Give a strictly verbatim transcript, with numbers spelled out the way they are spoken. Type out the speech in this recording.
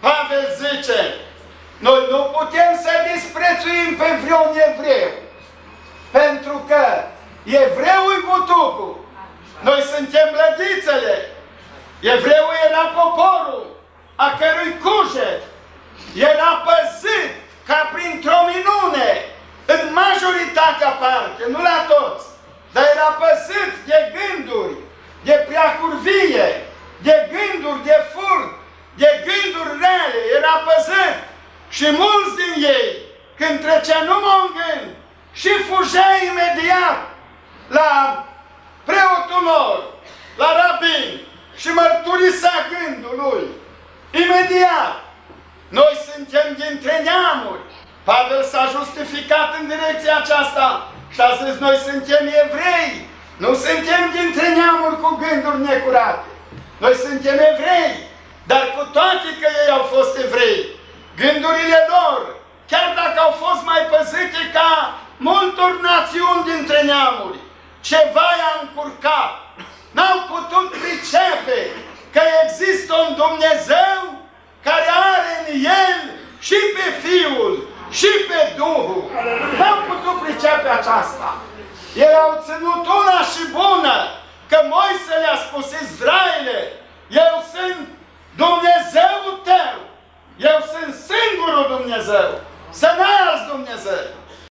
Pavel zice, noi nu putem să disprețuim pe vreun evreu, pentru că evreul e butucul, noi suntem lădițele. Evreul era poporul a cărui cuget era păzit ca printr-o minune, în majoritatea parte, nu la toți, dar era păzit de gânduri, de preacurvie, de gânduri de furt, de gânduri rele, era păzit. Și mulți din ei, când trecea numai un gând, și fugea imediat la preotul lor, la rabin, și mărturisea gândul lui. Imediat. Noi suntem dintre neamuri. Pavel s-a justificat în direcția aceasta și a zis, noi suntem evrei. Nu suntem dintre neamuri cu gânduri necurate. Noi suntem evrei, dar cu toate că ei au fost evrei, gândurile lor, chiar dacă au fost mai păzite ca multor națiuni dintre neamuri, ceva i-a încurcat. N-au putut pricepe că există un Dumnezeu care are în El și pe Fiul și pe Duhul. N-au putut pricepe aceasta. Ei au ținut una și bună, că Moise le-a spus